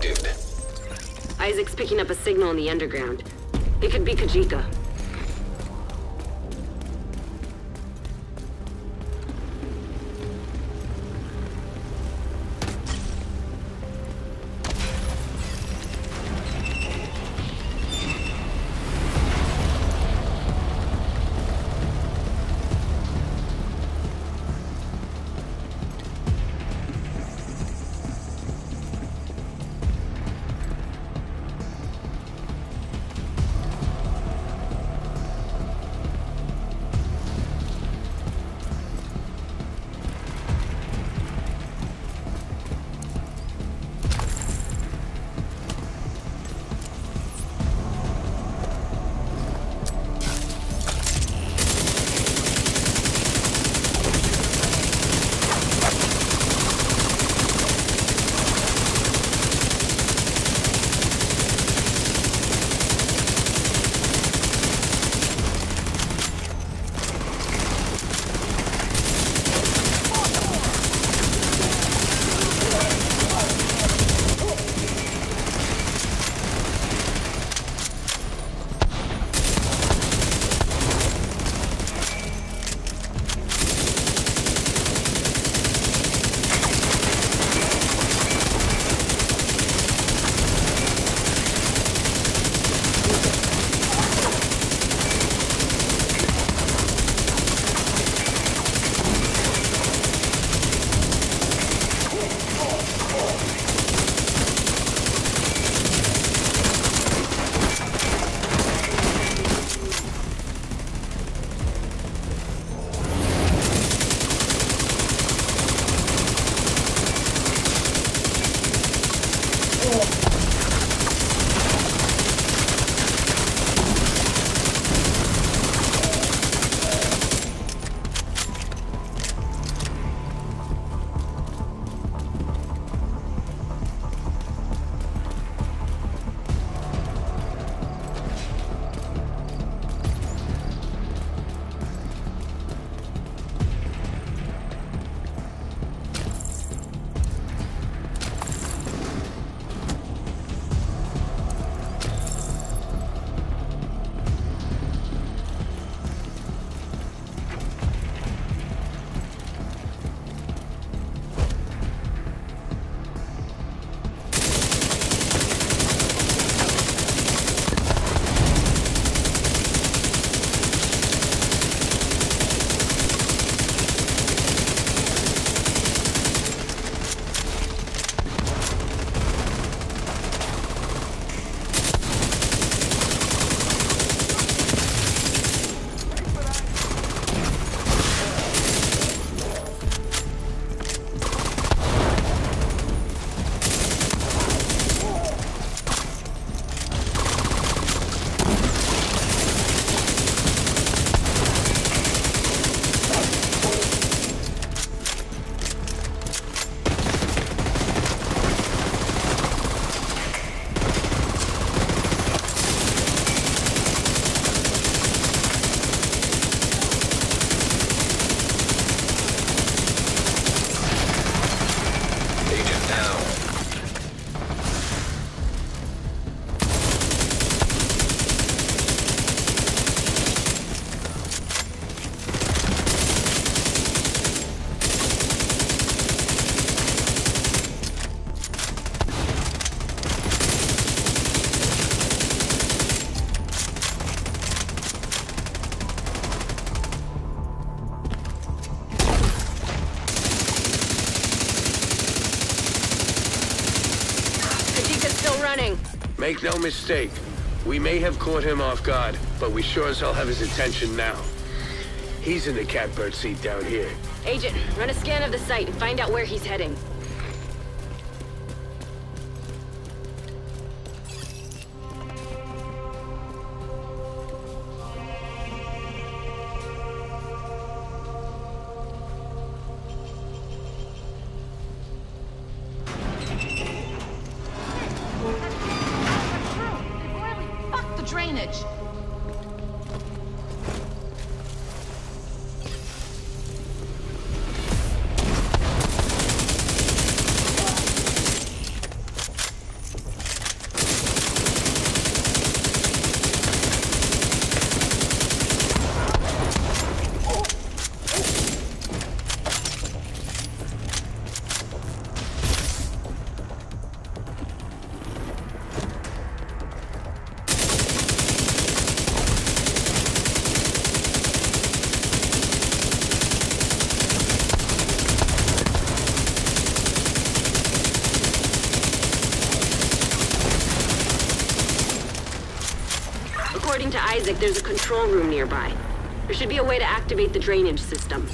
detected. Isaac's picking up a signal in the underground. It could be Kajika. Make no mistake, we may have caught him off guard, but we sure as hell have his attention now. He's in the catbird seat down here. Agent, run a scan of the site and find out where he's heading. Drainage. According to Isaac, there's a control room nearby. There should be a way to activate the drainage system.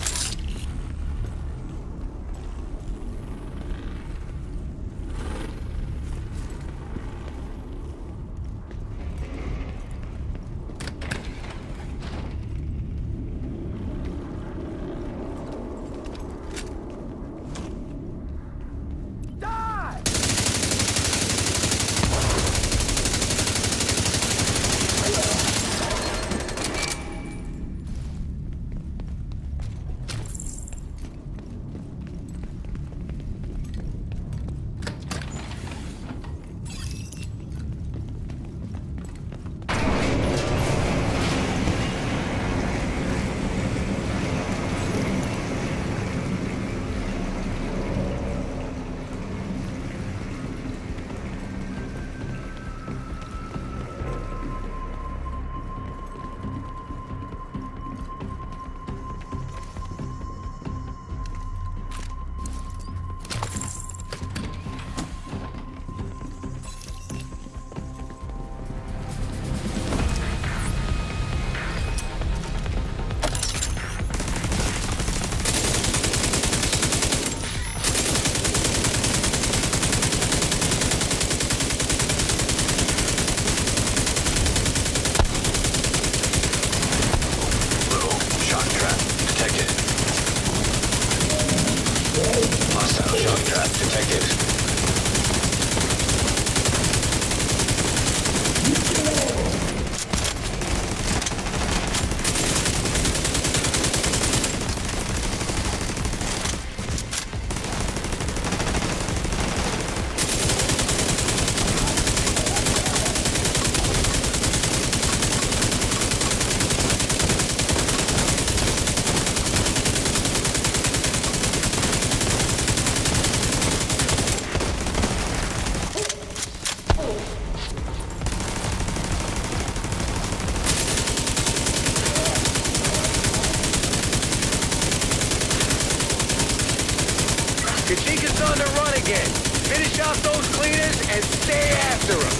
Kachika's on the run again. Finish off those cleaners and stay after them.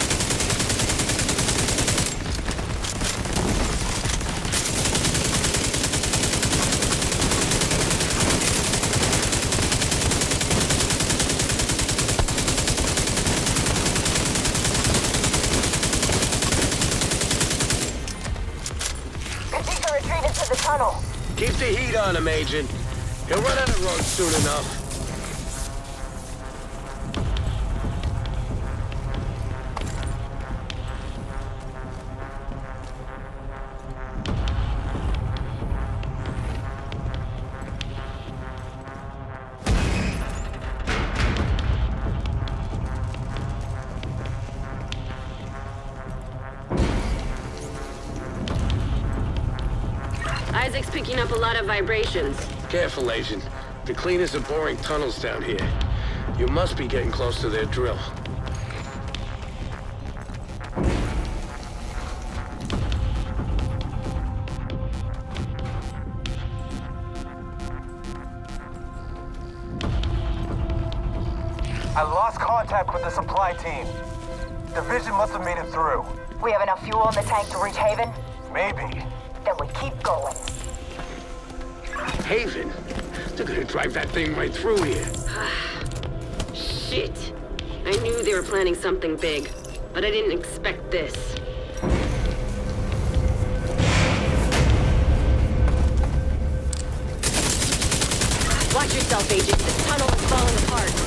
Kachika retreated to the tunnel. Keep the heat on him, Agent. He'll run out of road soon enough. Isaac's picking up a lot of vibrations. Careful, Agent. The cleaners are boring tunnels down here. You must be getting close to their drill. I lost contact with the supply team. Division must have made it through. We have enough fuel in the tank to reach Haven? Maybe. Then we keep going. Haven? They're gonna drive that thing right through here. Shit. I knew they were planning something big, but I didn't expect this. Watch yourself, Agent. This tunnel is falling apart.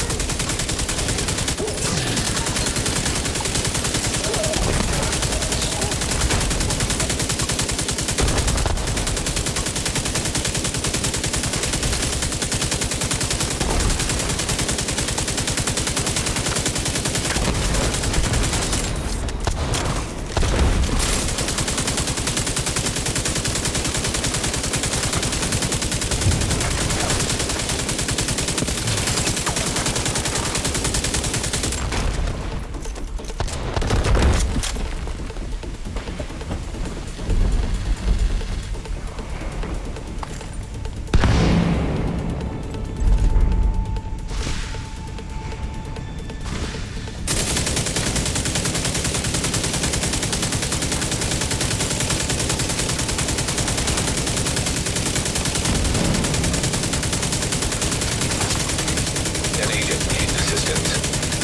distant.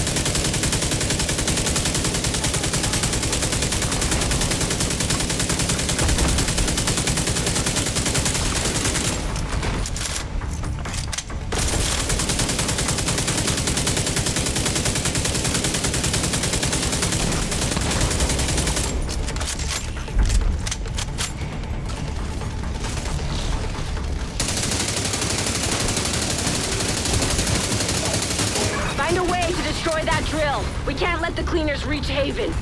Find a way to destroy that drill. We can't let the cleaners reach Haven.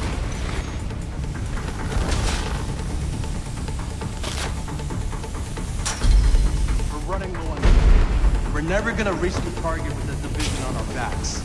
We're running low on fuel. We're never gonna reach the target with the division on our backs.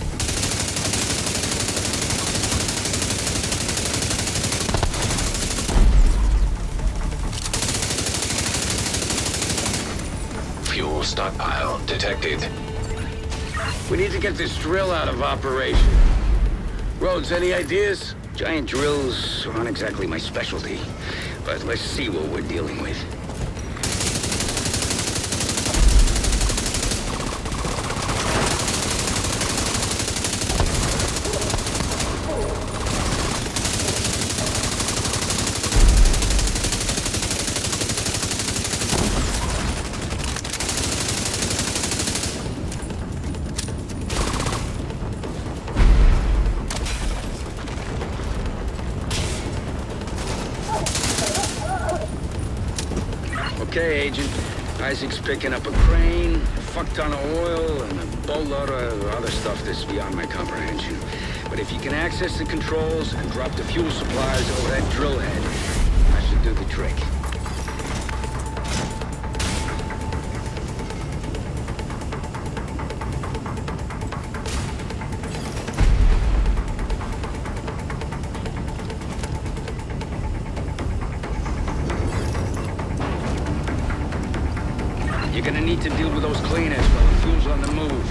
Fuel stockpile detected. We need to get this drill out of operation. Rhodes, any ideas? Giant drills aren't exactly my specialty, but let's see what we're dealing with. Okay, Agent. Isaac's picking up a crane, a fuck ton of oil, and a boatload of other stuff that's beyond my comprehension. But if you can access the controls and drop the fuel supplies over that drill head, that should do the trick. You're gonna need to deal with those cleaners while the fuel's on the move.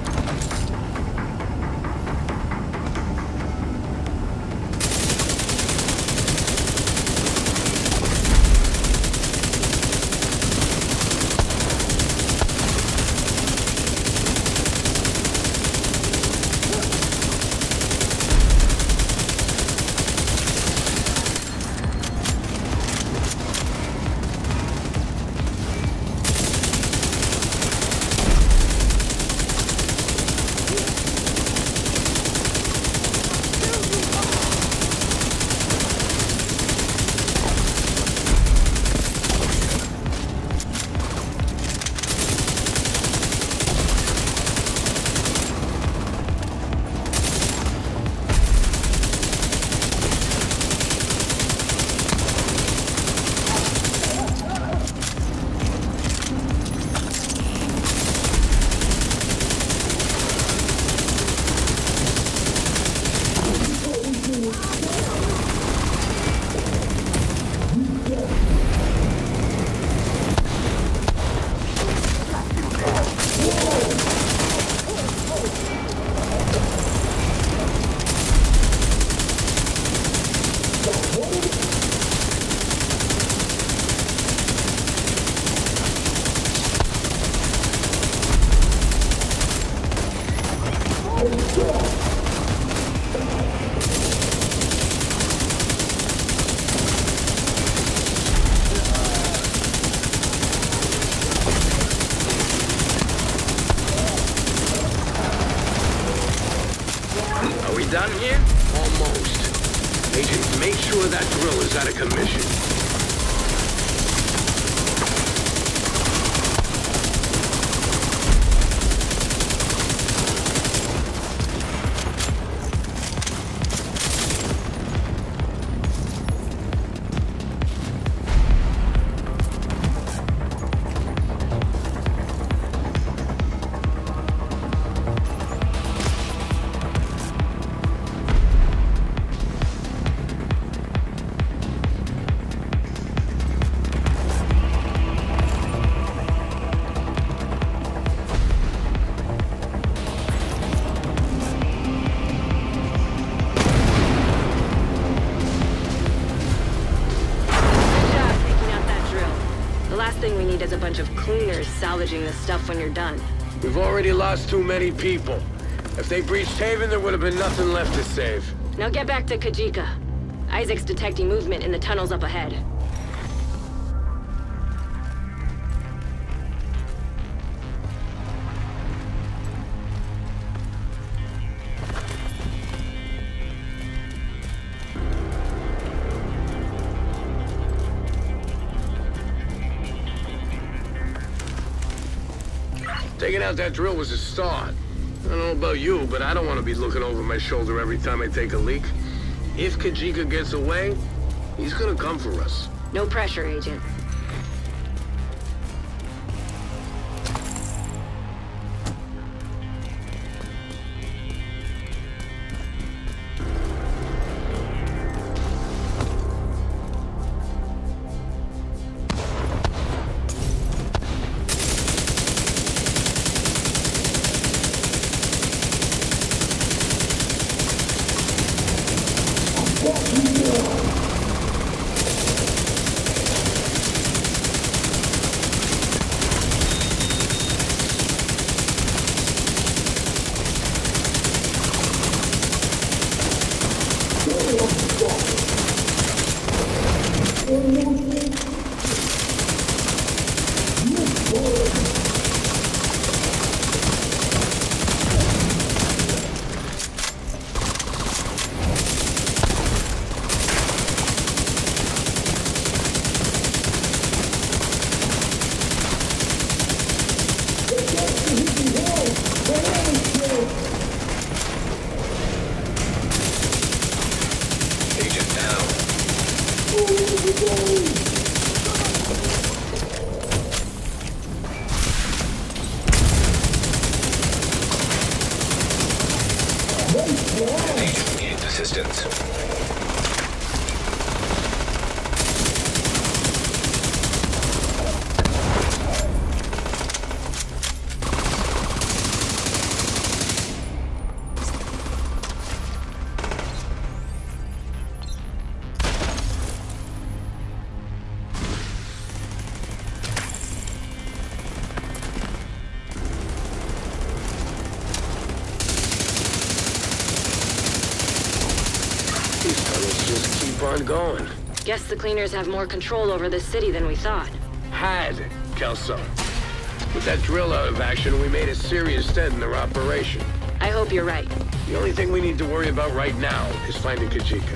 Are we done here? Almost. Agent, make sure that drill is out of commission. Thing we need is a bunch of cleaners salvaging this stuff when you're done. We've already lost too many people. If they breached Haven, there would have been nothing left to save. Now get back to Kajika. Isaac's detecting movement in the tunnels up ahead. Taking out that drill was a start. I don't know about you, but I don't want to be looking over my shoulder every time I take a leak. If Kajika gets away, he's gonna come for us. No pressure, Agent. Agent needs assistance. Just keep on going. Guess the cleaners have more control over this city than we thought. Had, Kelso. With that drill out of action, we made a serious dent in their operation. I hope you're right. The only thing we need to worry about right now is finding Kajika.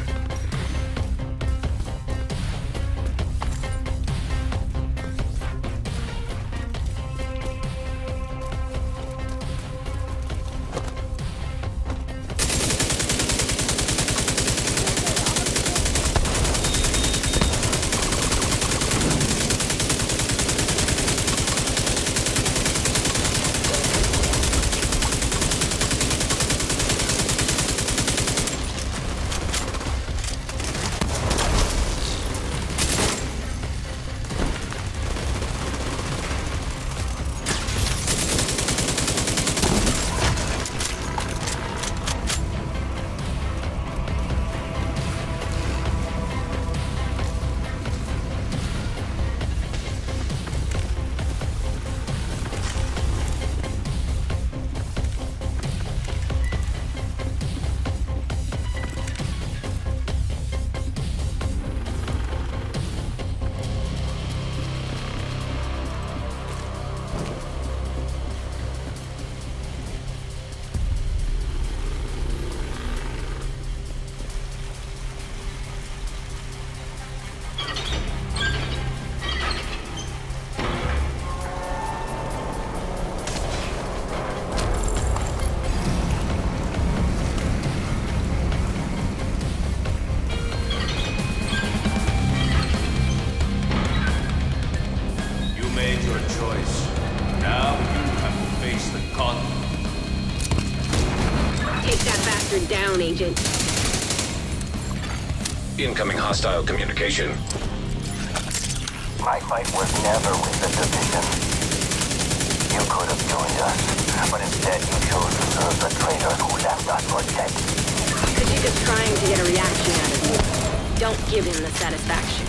Down, Agent. Incoming hostile communication. My fight was never with the Division. You could have joined us, but instead you chose to serve the traitors who left us for dead. Kajika's trying to get a reaction out of you. Don't give him the satisfaction.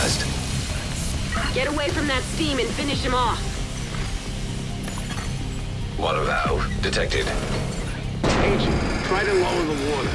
compromised. Get away from that steam and finish him off. Water valve detected. Agent, try to lower the water.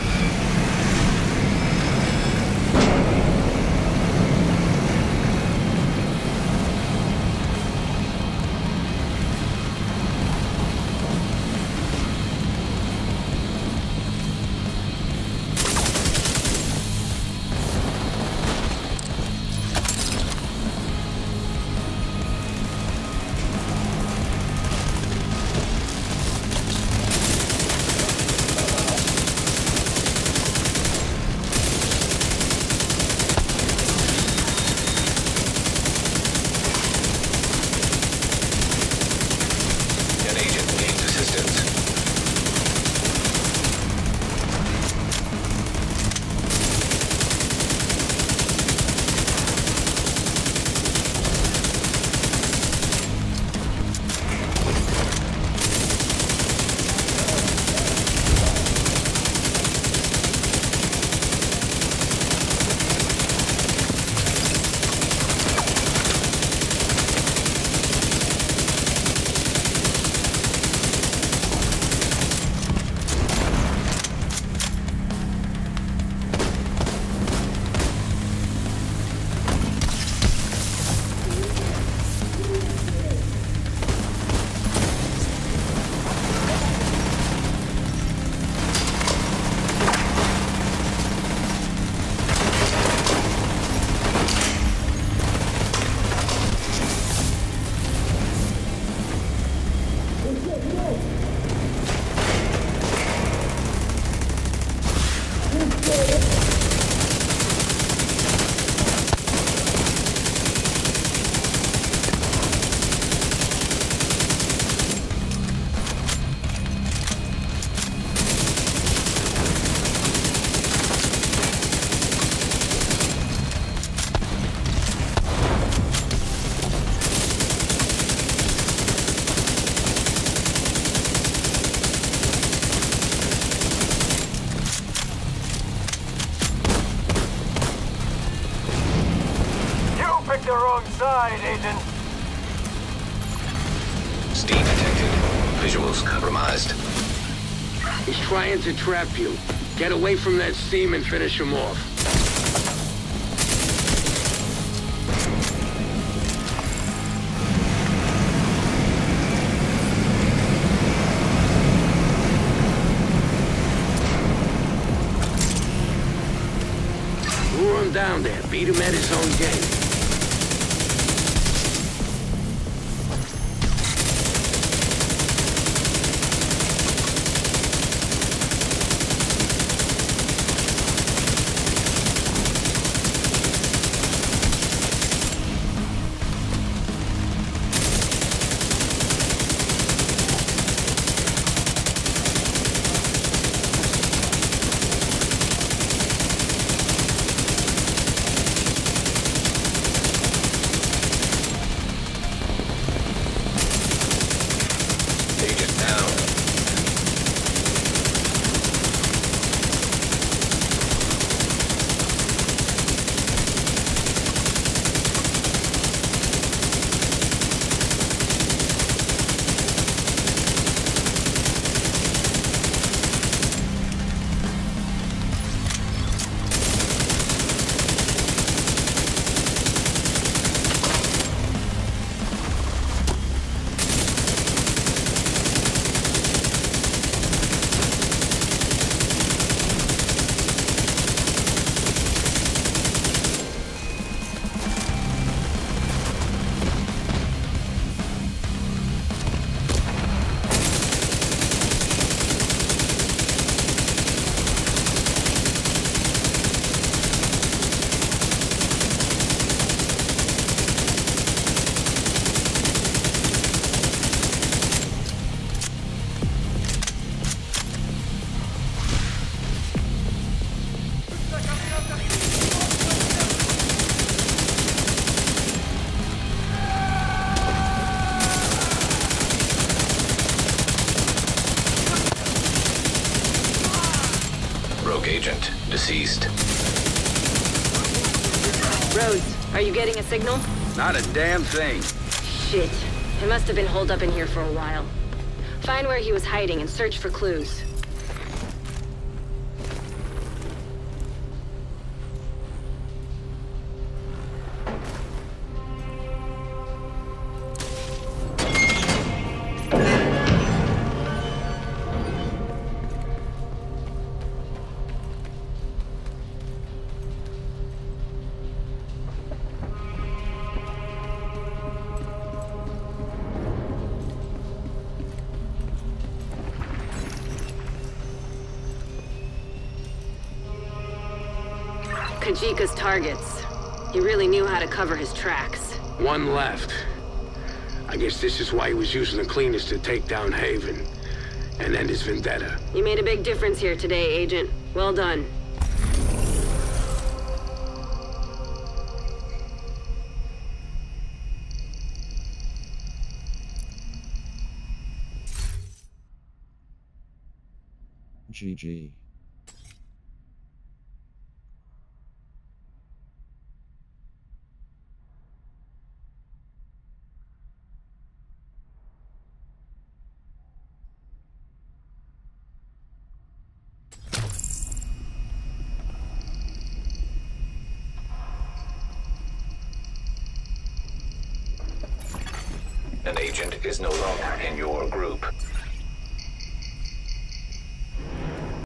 The wrong side, Agent. Steam detected. Visuals compromised. He's trying to trap you. Get away from that steam and finish him off. Lure him down there. Beat him at his own game. Agent deceased. Rose, Are you getting a signal? Not a damn thing. Shit. It must have been holed up in here for a while. Find where he was hiding and search for clues. Kajika's targets. He really knew how to cover his tracks. One left. I guess this is why he was using the cleaners to take down Haven and end his vendetta. You made a big difference here today, Agent. Well done. GG. An agent is no longer in your group.